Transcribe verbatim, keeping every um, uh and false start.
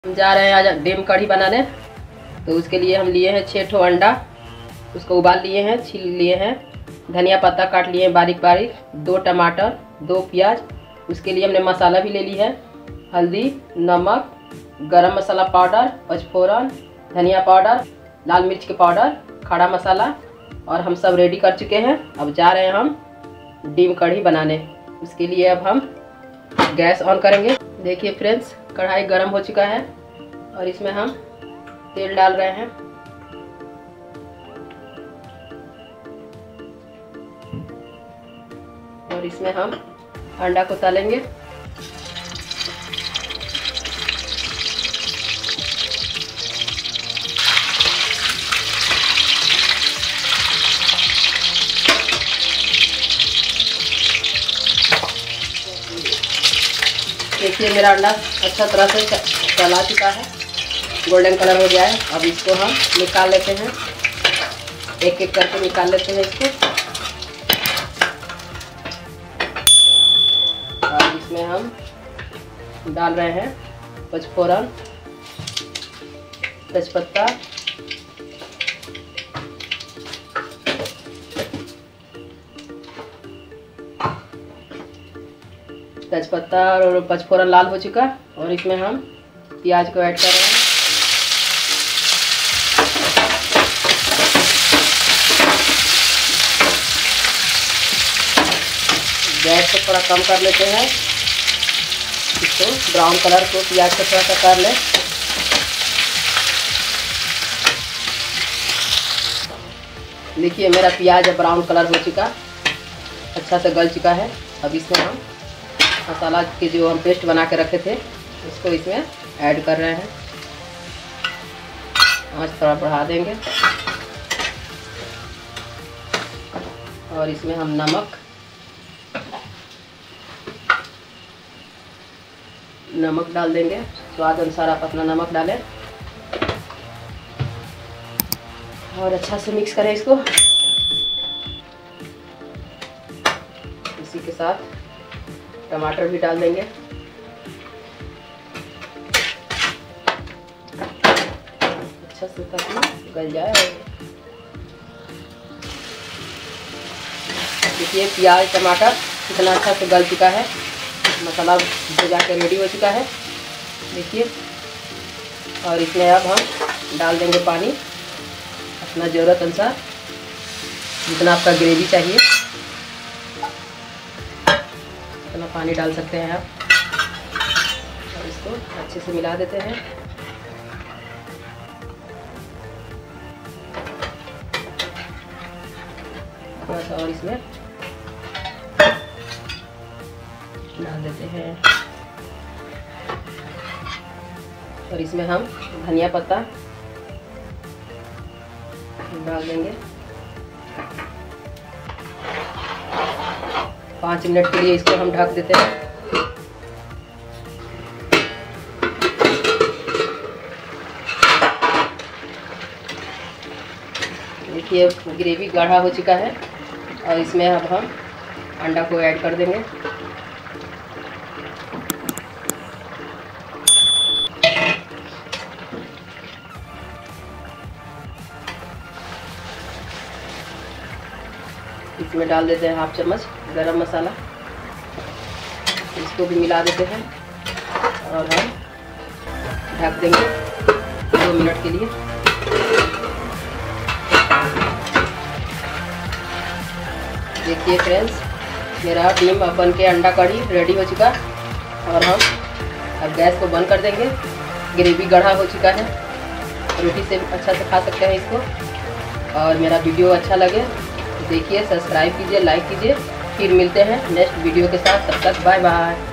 हम जा रहे हैं आज डीम कढ़ी बनाने। तो उसके लिए हम लिए हैं छः ठो अंडा, उसको उबाल लिए हैं, छील लिए हैं, धनिया पत्ता काट लिए हैं बारीक बारीक, दो टमाटर, दो प्याज। उसके लिए हमने मसाला भी ले ली है, हल्दी, नमक, गरम मसाला पाउडर, पचफोरन, धनिया पाउडर, लाल मिर्च के पाउडर, खड़ा मसाला, और हम सब रेडी कर चुके हैं। अब जा रहे हैं हम डीम कढ़ी बनाने। उसके लिए अब हम गैस ऑन करेंगे। देखिए फ्रेंड्स, कढ़ाई गरम हो चुका है और इसमें हम तेल डाल रहे हैं। और इसमें हम अंडा को तलेंगे। देखिए मेरा अंडा अच्छा तरह से तला चुका है, गोल्डन कलर हो गया है। अब इसको हम निकाल लेते हैं, एक एक करके निकाल लेते हैं इसको। और इसमें हम डाल रहे हैं पचफोरन, तेजपत्ता, तेजपत्ता और पचफोरन लाल हो चुका। और इसमें हम प्याज को ऐड कर रहे हैं। गैस को थोड़ा कम कर लेते हैं, इसको ब्राउन कलर को प्याज को थोड़ा सा कर लें। देखिए मेरा प्याज ब्राउन कलर हो चुका, अच्छा से गल चुका है। अब इसमें हम मसाला के जो हम पेस्ट बना के रखे थे उसको इसमें ऐड कर रहे हैं। आँच थोड़ा बढ़ा देंगे। और इसमें हम नमक नमक डाल देंगे, स्वाद अनुसार आप अपना नमक डालें। और अच्छा से मिक्स करें इसको। इसी के साथ टमाटर भी डाल देंगे। अच्छा से ताकि गल जाए। देखिए प्याज टमाटर कितना अच्छा से गल चुका है, मसाला भुजा के रेडी हो चुका है। देखिए, और इसमें अब हम डाल देंगे पानी अपना ज़रूरत अनुसार, जितना आपका ग्रेवी चाहिए उतना पानी डाल सकते हैं आप। और इसको अच्छे से मिला देते हैं। थोड़ा सा और इसमें डाल देते हैं। और इसमें हम धनिया पत्ता डाल देंगे। पाँच मिनट के लिए इसको हम ढक देते हैं। देखिए ग्रेवी गाढ़ा हो चुका है। और इसमें अब हम अंडा को ऐड कर देंगे। इसमें डाल देते हैं हाफ चम्मच गरम मसाला, इसको भी मिला देते हैं। और हम ढक देंगे दो मिनट के लिए। देखिए फ्रेंड्स, मेरा डीम बन के अंडा कढ़ी रेडी हो चुका। और हम अब गैस को बंद कर देंगे। ग्रेवी गाढ़ा हो चुका है, रोटी से अच्छा से खा सकते हैं इसको। और मेरा वीडियो अच्छा लगे देखिए, सब्सक्राइब कीजिए, लाइक कीजिए। फिर मिलते हैं नेक्स्ट वीडियो के साथ। तब तक बाय बाय।